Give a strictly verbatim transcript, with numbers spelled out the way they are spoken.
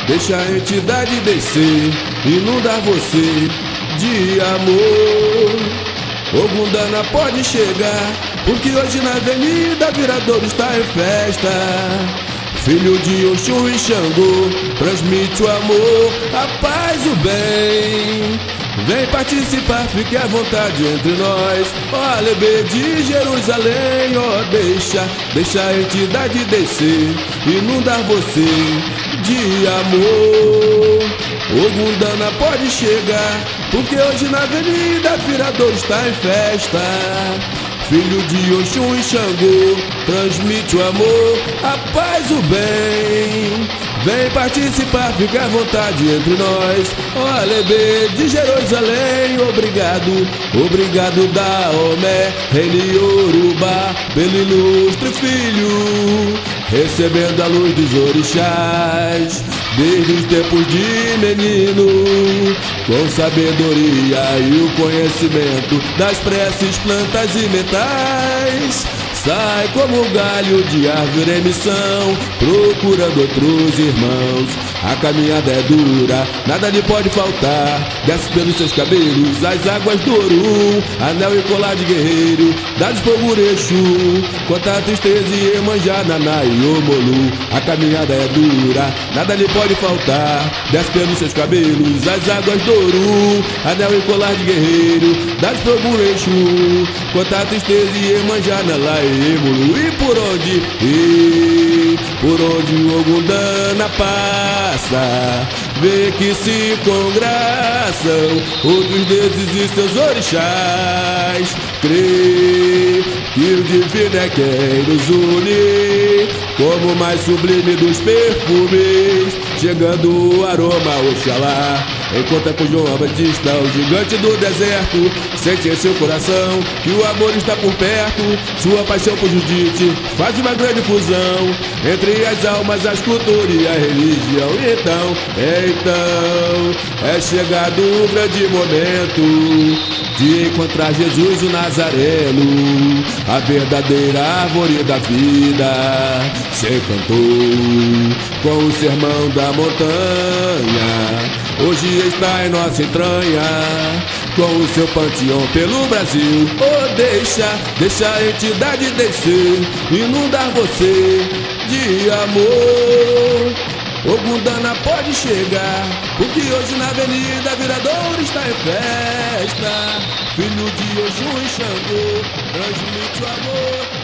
deixa a entidade descer, inundar você de amor. Ogundana pode chegar, porque hoje na Avenida Viradouro está em festa. Filho de Oxum e Xangô, transmite o amor, a paz, o bem. Vem participar, fique à vontade entre nós. Ó Alebê de Jerusalém, ó deixa, deixa a entidade descer, inundar você de amor. Ogundana pode chegar, porque hoje na Avenida Viradouro está em festa. Filho de Oxum e Xangô, transmite o amor, a paz, o bem. Vem participar, fica à vontade entre nós. Ó Alebê de Jerusalém, obrigado, obrigado da Omé, rei de Yorubá, pelo ilustre filho, recebendo a luz dos orixás, desde os tempos de menino, com sabedoria e o conhecimento das preces, plantas e metais. Sai como galho de árvore em missão, procurando outros irmãos. A caminhada é dura, nada lhe pode faltar. Desce pelos seus cabelos as águas do Orum, anel e colar de guerreiro, dados por Exu. Quanta tristeza e Iemanjá, Naná e Omolu. A caminhada é dura, nada lhe pode faltar. Desce pelos seus cabelos as águas do Orum, anel e colar de guerreiro, dados por Exu. Quanta tristeza e Iemanjá, Naná e Omolu. E por onde? E por onde o Ogundana passa, vê que se congraçam outros deuses e seus orixás. Crê que o divino é quem nos une, como o mais sublime dos perfumes, chegando o aroma Oxalá. Encontra com João Batista, o gigante do deserto, sente em seu coração que o amor está por perto. Sua paixão por Judite faz uma grande fusão entre as almas, as culturas e a religião. Então, então, é chegado o grande momento de encontrar Jesus o Nazareno, a verdadeira árvore da vida. Se encantou com o sermão da montanha, hoje está em nossa entranha, com o seu panteão pelo Brasil. Oh, deixa, deixa a entidade descer, inundar você de amor. Ogundana pode chegar, porque hoje na Avenida Viradouro está em festa. Filho de Oxum e Xangô, transmite o amor.